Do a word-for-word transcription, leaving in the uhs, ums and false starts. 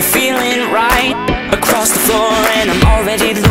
you're feeling right across the floor, and I'm already losing